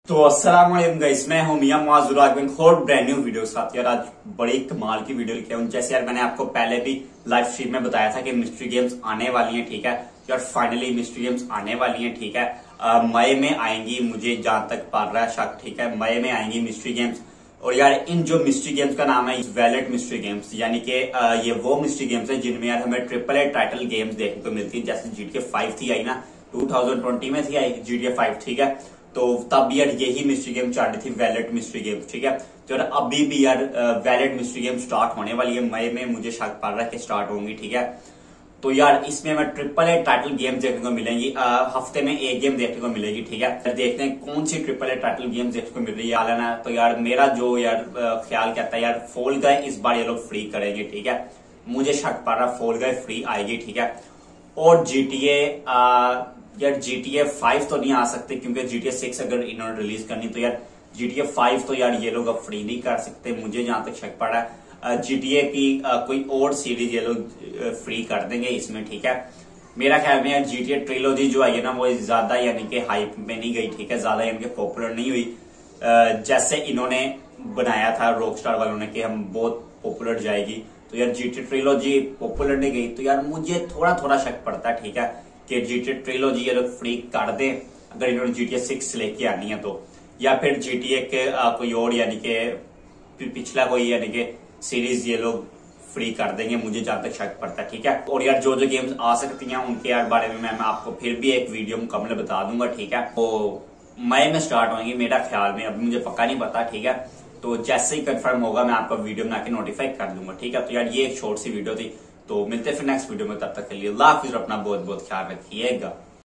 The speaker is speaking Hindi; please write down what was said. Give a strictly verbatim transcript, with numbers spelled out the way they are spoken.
तो अस्सलाम वालेकुम गाइस, मैं हूं मियां मुआज़ और ब्रांड न्यू वीडियो के साथ। यार आज बड़ी कमाल की वीडियो लेके आऊं। जैसे यार मैंने आपको पहले भी लाइव स्ट्रीम में बताया था कि मिस्ट्री गेम्स आने वाली हैं, ठीक है यार। फाइनली मिस्ट्री गेम्स आने वाली हैं, ठीक है। मई में आएंगी, मुझे जहां तक पड़ रहा है शक, ठीक है। मई में आएंगी मिस्ट्री गेम्स। और यार इन जो मिस्ट्री गेम्स का नाम है वैलेट मिस्ट्री गेम्स, यानी कि ये वो मिस्ट्री गेम्स है जिनमें यार हमें ट्रिपल ए टाइटल गेम्स देखने को मिलती है। जैसे जीटीए फाइव थी आई ना, टू थाउजेंड ट्वेंटी में थी आई जीटीए फाइव, ठीक है। तो तब यार यही मिस्ट्री गेम चल रही थी, वैलेट मिस्ट्री गेम, ठीक है। तो यार अभी भी यार वैलेट मिस्ट्री गेम स्टार्ट होने वाली है मई में, मुझे शक पड़ रहा है कि स्टार्ट होंगी, ठीक है। तो यार इसमें हमें ट्रिपल ए टाइटल गेम देखने को मिलेंगी। आ, हफ्ते में एक गेम देखने को मिलेगी, ठीक है। देखते हैं कौन सी ट्रिपल ए टाइटल गेम देखने को मिल रही है आलना। तो यार मेरा जो यार ख्याल कहता है यार फॉल गाय इस बार ये लोग फ्री करेंगे, ठीक है। मुझे शक पड़ रहा है फॉल गाय फ्री आएगी, ठीक है। और जीटीए यार जीटीए फाइव तो नहीं आ सकते क्योंकि जीटीए सिक्स अगर इन्होंने रिलीज करनी तो यार जीटीए फाइव तो यार ये लोग अब फ्री नहीं कर सकते, मुझे जहां तक शक पड़ा है। जीटीए की आ, कोई और सीरीज ये लोग फ्री कर देंगे इसमें, ठीक है। मेरा ख्याल में यार जीटीए ट्रिलोजी जो आई है ना वो ज्यादा यानी कि हाइप में नहीं गई, ठीक है। ज्यादा यानी कि पॉपुलर नहीं हुई जैसे इन्होंने बनाया था रॉकस्टार वालों ने कि हम बहुत पॉपुलर जाएगी। तो यार जीटीए ट्रिलोजी पॉपुलर नहीं गई, तो यार मुझे थोड़ा थोड़ा शक पड़ता है, ठीक है, कि जीटीए ट्रिलोजी ये लोग फ्री कर दें अगर इन्होंने जीटीए सिक्स लेके आनी है तो, या फिर जीटीए के आ, कोई और यानी कि पिछला कोई यानी कि सीरीज ये लोग फ्री कर देंगे, मुझे जहां तक शक पड़ता है, ठीक है। और यार जो जो गेम्स आ सकती हैं उनके यार बारे में मैं, मैं आपको फिर भी एक वीडियो मुकम्मल बता दूंगा, ठीक है। तो मई में स्टार्ट होंगी मेरा ख्याल में, अभी मुझे पक्का नहीं पता, ठीक है। तो जैसे ही कंफर्म होगा मैं आपको वीडियो बना के नोटिफाई कर दूंगा, ठीक है। तो यार ये एक शॉर्ट सी वीडियो थी, तो मिलते हैं फिर नेक्स्ट वीडियो में, तब तक के लिए अल्लाह हाफिज़ और अपना बहुत बहुत ख्याल रखिएगा।